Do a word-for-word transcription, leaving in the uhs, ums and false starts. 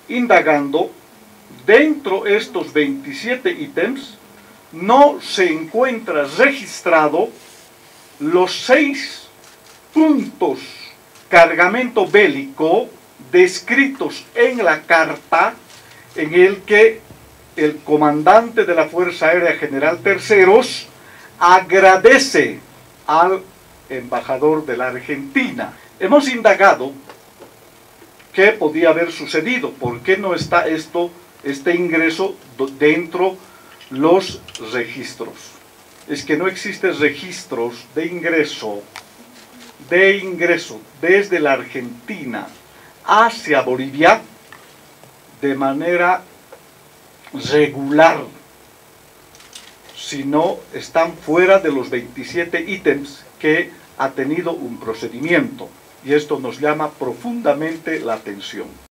indagando, dentro de estos veintisiete ítems, no se encuentra registrado los seis puntos cargamento bélico descritos en la carta en el que el comandante de la Fuerza Aérea General Terceros agradece al embajador de la Argentina. Hemos indagado qué podía haber sucedido, por qué no está esto, este ingreso dentro de los registros. Es que no existen registros de ingreso, de ingreso desde la Argentina hacia Bolivia de manera regular, sino están fuera de los veintisiete ítems que ha tenido un procedimiento, y esto nos llama profundamente la atención.